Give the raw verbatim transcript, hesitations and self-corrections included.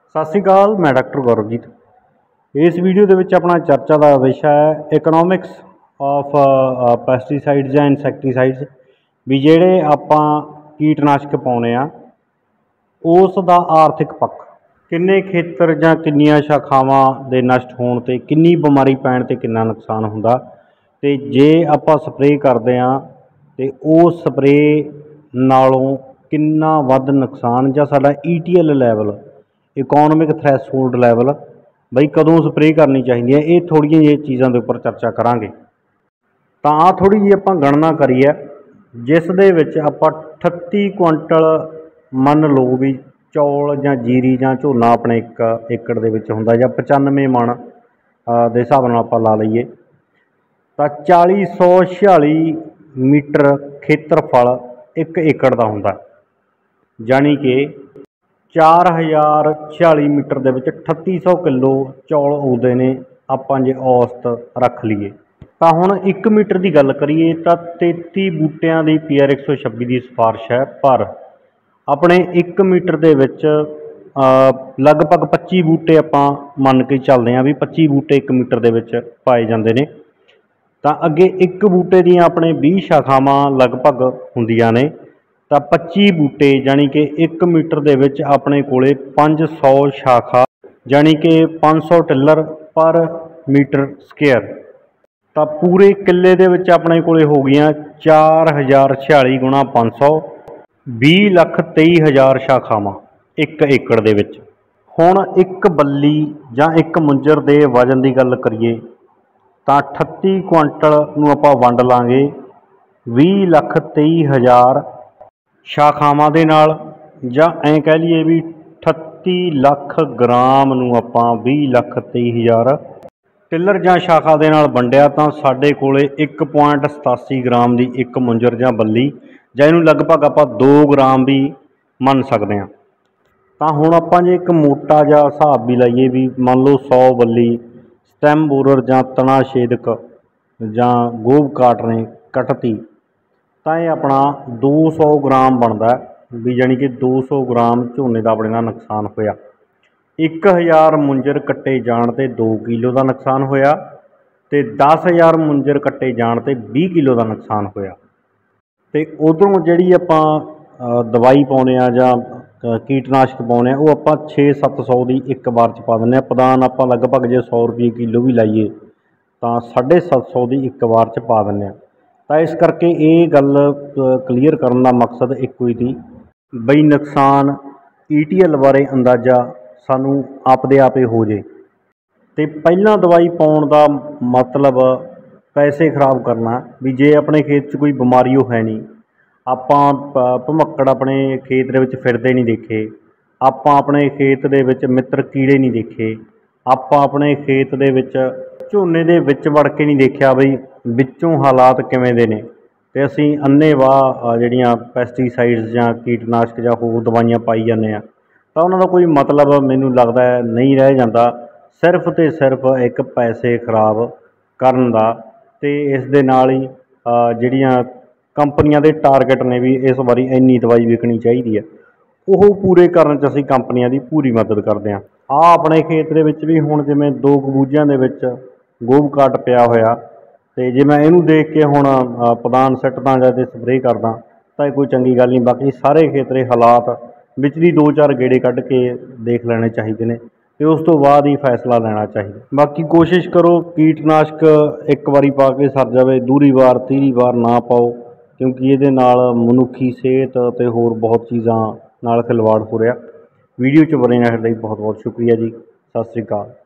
सत श्री अकाल, मैं डॉक्टर गौरवजीत। इस वीडियो के विच अपना चर्चा का विषय है इकनॉमिक्स ऑफ पैसटीसाइड्स या इंसैक्टीसाइड्स। भी जेड़े आपां कीटनाशक पाउने आ उस दा आर्थिक पक्ष, किन्ने खेतर जां किन्नियां शाखावां दे नष्ट होण ते किन्नी बीमारी पैण ते किन्ना नुकसान हुंदा, ते जे आपां स्प्रे करदे आ ते उस स्प्रे नालों किन्ना वध नुकसान जां साडा E T L level economic threshold level बई कदों स्प्रे करनी चाहिए है। ये थोड़िया जी चीज़ों के उपर चर्चा करांगे। तो आ थोड़ी जी आपां गणना करिए जिस दे विच आपां अठत्ती कुंटल मन लो भी चौल जां जीरी जां झोना अपने एक एकड़ दे विच हुंदा जां पचानवे मन दे हिसाब नाल आपां ला लईए तो चाली सौ छियाली मीटर खेत्रफल एक एकड़ का हुंदा, जानी कि चार हज़ार छियाली मीटर दे विच अठत्ती सौ किलो चौल उगते हैं। आपां जे औसत रख लीए तो हुण एक मीटर की गल करिए तो तेती बूटियां की पी आर एक सौ छब्बी की सिफारिश है, पर अपने एक मीटर दे विच लगभग पच्ची बूटे आपां मन के चलते हैं भी पच्ची बूटे एक मीटर दे विच पाए जाते हैं। तो अगे एक बूटे दियां अपने बीस शाखावां लगभग हुंदियां ने, तो पच्ची बूटे जानी कि एक मीटर दे विच अपने कोले पाँच सौ शाखा जानी कि पाँच सौ टिलर पर मीटर स्केयर। तो पूरे किले दे विच अपने कोले हो गई चार हज़ार छियाली गुणा पाँच सौ भी लख तेई हज़ार शाखावां एक एकड़ दे विच। हुण एक बल्ली जां एक मुंजर दे वजन की गल करिए तो अठत्ती कुंटल नूं आपां वंड लांगे भी लख तेई हज़ार शाखावां दे नाल, जां ऐ कह लीए भी अठत्ती लख ग्राम नूं आपां भी लख तेई हज़ार टिलर जां शाखा दे नाल वंडिया तो साडे कोले एक पॉइंट सतासी ग्राम की एक मुंजर जां बल्ली जां इनूं लगभग आपां दो ग्राम भी मन सकते हैं। तो हुण आपां जे एक मोटा जिहा हिसाब भी लाइए भी मान लो सौ बल्ली स्टैम बोरर जां तना छेदक जां गोभ काट ने कटती तो यह अपना दो सौ ग्राम बनता भी, जानी कि दो सौ ग्राम झोने का अपने ना नुकसान होया। एक हज़ार मुंजर कट्टे जाण ते दो किलो का नुकसान होया, ते दस हज़ार मुंजर कट्टे जाण ते बीस किलो का नुकसान होया। ते उधरों जिहड़ी आपां दवाई पाउने आ जां कीटनाशक पाउने वो आपां छे सत्त सौ की एक बार च पा दिंदे। पदान आपां लगभग जे सौ रुपये किलो भी लाइए तो साढ़े सत्त सौ की एक बार च पा दिंदे। तो इस करके ये गल क्लीयर करने का मकसद एक ही थी बई नुकसान ई टी एल बारे अंदाज़ा सानू आपदे आप ही हो जाए। तो पहला दवाई पाउण का मतलब पैसे खराब करना भी जे अपने खेत च कोई बीमारी है नहीं, आपां भमक्कड़ अपने खेत दे विच फिरदे नहीं देखे, आपां अपने खेत दे विच मित्र कीड़े नहीं देखे, आपां अपने खेत दे विच झोने दे विच वड़ के नहीं देखा बई विचों हालात किवें दे ने, ते असीं अन्ने वाह जिहड़ियां पैसटीसाइड्स जां कीटनाशक जां होर दवाइयां पाई जाने आ तो उन्हां दा कोई मतलब मैनूं लगदा है नहीं रह जांदा, सिर्फ ते सिर्फ एक पैसे खराब करन दा। ते इस दे नाल ही जिहड़ियां कंपनियां दे टारगेट ने भी इस बारी इन्नी दवाई विकनी चाहिदी है, ਉਹ पूरे करन च असीं कंपनियां दी पूरी मदद करते हैं। आ अपने खेत दे विच भी हुण जिवें दो कबूजियां दे विच गोभ काट पिया होया, तो जे मैं इनू देख के हुण पदान सिੱਟਦਾ ਜਾਂ ते स्प्रे करदा तो ये कोई चंगी गल नहीं। बाकी सारे खेतरे हालात विचली दो चार गेड़े कढ़ के देख लेने चाहिए ने, तो उस तो बाद ही फैसला लेना चाहिए। बाकी कोशिश करो कीटनाशक एक बारी पा के सर जाए, दूरी बार तीसरी बार ना पाओ, क्योंकि ये मनुखी सेहत ते होर बहुत चीज़ां नाल खिलवाड़ हो रहा। वीडियो च बने रहने लई बहुत बहुत शुक्रिया जी। सत श्री अकाल।